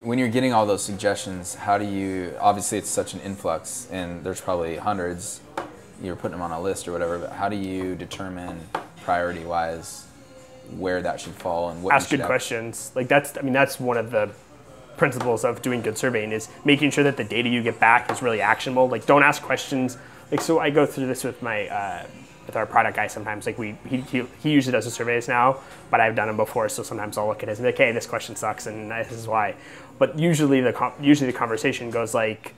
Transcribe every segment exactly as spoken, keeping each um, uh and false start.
when you're getting all those suggestions, how do you, obviously it's such an influx and there's probably hundreds, you're putting them on a list or whatever, but how do you determine priority wise where that should fall and what ask you should good have? questions. Like that's, I mean, that's one of the principles of doing good surveying is making sure that the data you get back is really actionable. Like don't ask questions. Like, so I go through this with my, uh, with our product guy sometimes. Like we, he, he, he usually does the surveys now, but I've done them before. So sometimes I'll look at his and be like, hey, this question sucks and this is why. But usually the, usually the conversation goes like,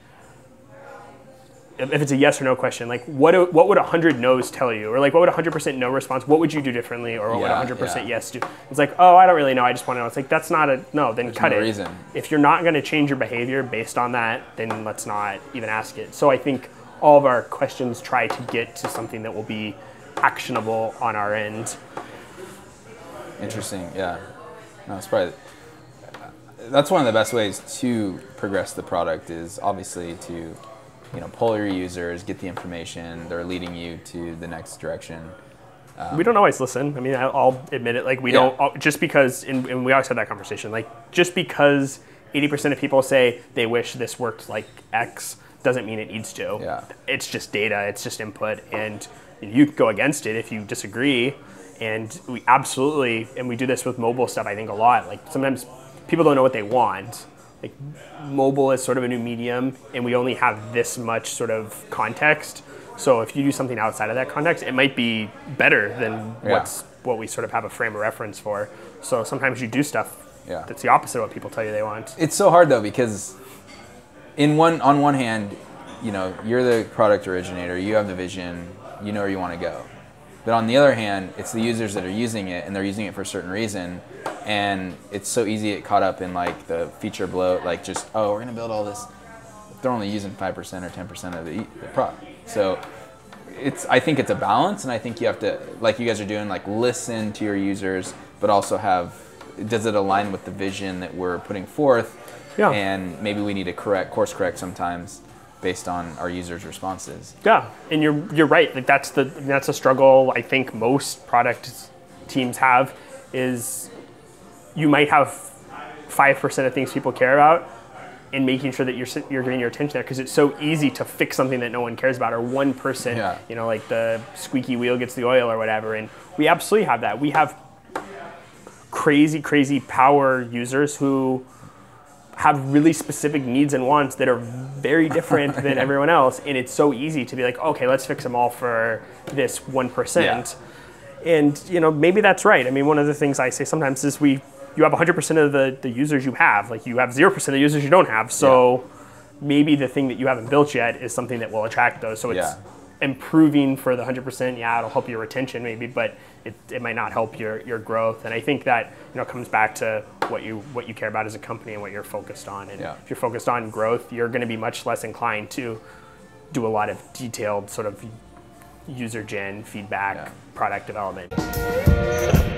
if it's a yes or no question, like what what would one hundred no's tell you? Or like what would one hundred percent no response, what would you do differently? Or what yeah, would one hundred percent yeah. yes do? It's like, oh, I don't really know, I just want to know. It's like, that's not a, no, then There's cut no it. reason. If you're not going to change your behavior based on that, then let's not even ask it. So I think all of our questions try to get to something that will be actionable on our end. Interesting, yeah. No, it's probably, that's one of the best ways to progress the product is obviously to, you know, poll your users, get the information, they're leading you to the next direction. Um, we don't always listen. I mean, I'll admit it. Like we yeah. don't, just because, and, and we always had that conversation, like just because eighty percent of people say they wish this worked like X doesn't mean it needs to. Yeah. It's just data, it's just input, and you can go against it if you disagree. And we absolutely, and we do this with mobile stuff, I think a lot. Like sometimes people don't know what they want. Like mobile is sort of a new medium and we only have this much sort of context. So if you do something outside of that context, it might be better than yeah. what's what we sort of have a frame of reference for. So sometimes you do stuff yeah. that's the opposite of what people tell you they want. It's so hard though because in one on one hand, you know, you're the product originator, you have the vision, you know where you want to go. But on the other hand, it's the users that are using it and they're using it for a certain reason. And it's so easy to get caught up in like the feature bloat, like just, oh, we're gonna build all this. They're only using five percent or ten percent of the, the product. So it's, I think it's a balance, and I think you have to, like you guys are doing, like listen to your users, but also have, does it align with the vision that we're putting forth? Yeah. And maybe we need to correct, course correct sometimes based on our users' responses. Yeah, and you're you're right. Like that's the that's a struggle I think most product teams have is you might have five percent of things people care about, and making sure that you're you're giving your attention there because it's so easy to fix something that no one cares about, or one person, yeah. you know, like the squeaky wheel gets the oil or whatever. And we absolutely have that. We have crazy, crazy power users who have really specific needs and wants that are very different than yeah. everyone else, and it's so easy to be like, okay, let's fix them all for this one percent. Yeah. And you know, maybe that's right. I mean, one of the things I say sometimes is we, you have one hundred percent of the, the users you have, like you have zero percent of the users you don't have, so yeah. maybe the thing that you haven't built yet is something that will attract those. So it's yeah. improving for the one hundred percent, yeah, it'll help your retention maybe, but it, it might not help your, your growth. And I think that, you know, comes back to what you what you care about as a company and what you're focused on. And yeah. if you're focused on growth, you're going to be much less inclined to do a lot of detailed sort of user gen feedback, yeah. product development.